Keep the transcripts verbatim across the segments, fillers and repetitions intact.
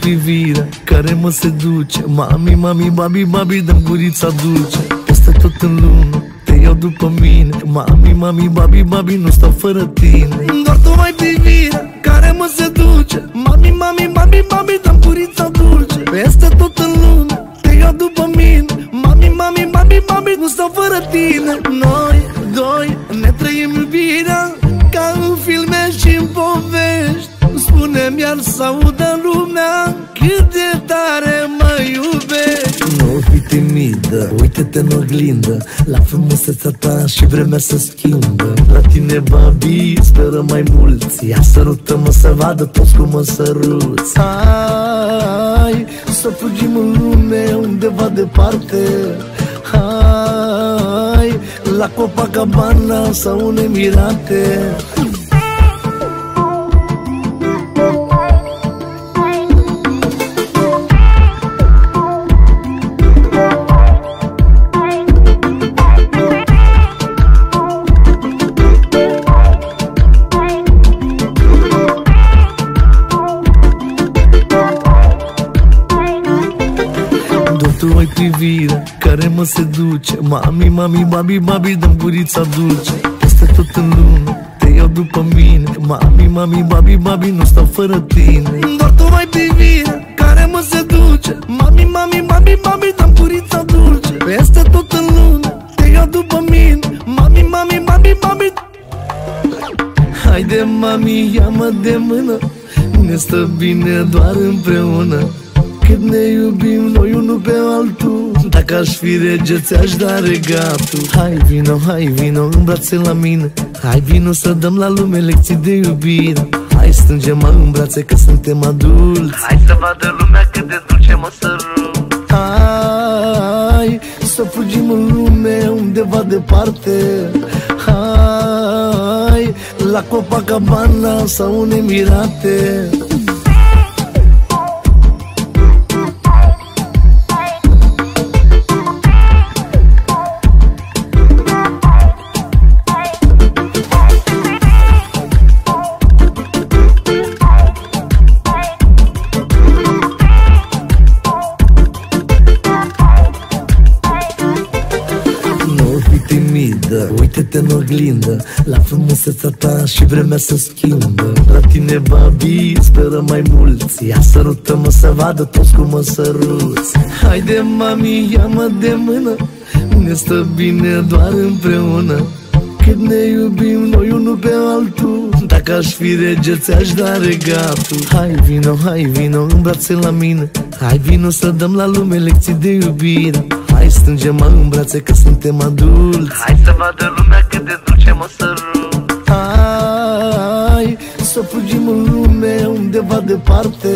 privirea care mă seduce. Mami, mami, babi, babi, dă-mi gurița dulce. Peste tot în lume te iau după mine. Mami, mami, babi, babi, nu stau fără tine. Doar tu ai privirea care mă seduce. Mami, mami, babi, babi, dă-mi gurița dulce. Peste tot în lume te iau după mine. Mami, mami, babi, babi, nu stau fără tine. Noi doi ne trăim iubirea ca în filme și în povești. Spune-mi iar să audă lumea cât de tare mă iubești. Nu fi timidă, uite-te în oglindă la frumusețea ta și vremea se schimbă. La tine, babi, speră mai mulți. Ia sărută-mă să vadă toți cum mă săruți. Hai să fugim în lume undeva departe. Hai la Copacabana sau în Emirate. Tu ai privirea care mă seduce. Mami, mami, babi, babi, dă-mi gurița dulce. Peste tot în lume te iau după mine. Mami, mami, babi, babi, nu stau fără tine. Doar tu ai privirea care mă seduce. Mami, mami, babi, babi, dă-mi gurița dulce. Peste tot în lume te iau după mine. Mami, mami, babi, babi. Haide, mami, ia-mă de mână, ne stă bine doar împreună. Cât ne iubim noi unul pe altul. Dacă aș fi rege, ți-aș da regatul. Hai vino, hai vino în brațe la mine. Hai vino să dăm la lume lecții de iubire. Hai strângem-mă în brațe că suntem adulți. Hai să vadă lumea cât de dulce mă sărut. Hai să fugim în lume undeva departe. Hai la Copacabana sau în Emirate. Uite-te în oglindă la frumusețea ta și vremea se schimbă. La tine, babi, speră mai mulți. Ia sărută-mă să vadă toți cum mă săruți. Haide, mami, ia-mă de mână, ne stă bine doar împreună. Cât ne iubim noi unul pe altul. Dacă aș fi rege, ți-aș da regatul. Hai vino, hai vino în brațe la mine. Hai vino să dăm la lume lecții de iubire. Hai strângem-mă în brațe că suntem adulți. Hai să vadă lumea cât de dulce mă sărut. Hai să fugim în lume undeva departe.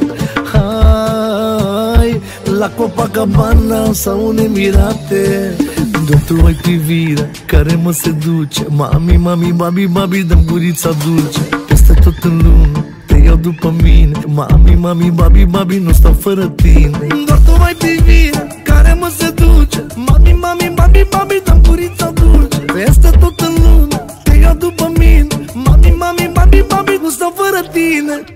Hai la Copacabana sau în Emirate. Doar tu ai privirea care mă seduce. Mami, mami, babi, babi, dă-mi gurița dulce. Peste tot în lume te iau după mine. Mami, mami, babi, babi, nu stau fără tine. Doar tu ai privirea care mă seduce. Mami, mami, babi, babi, dă-mi gurița dulce. Peste tot în lume te iau după mine. Mami, mami, babi, babi, nu stau fără tine.